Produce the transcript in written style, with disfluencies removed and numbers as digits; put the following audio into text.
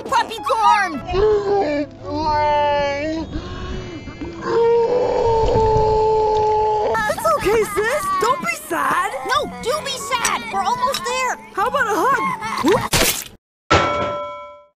puppy corn! It's okay, sis. Don't be sad. No, do be sad. We're almost there. How about a hug?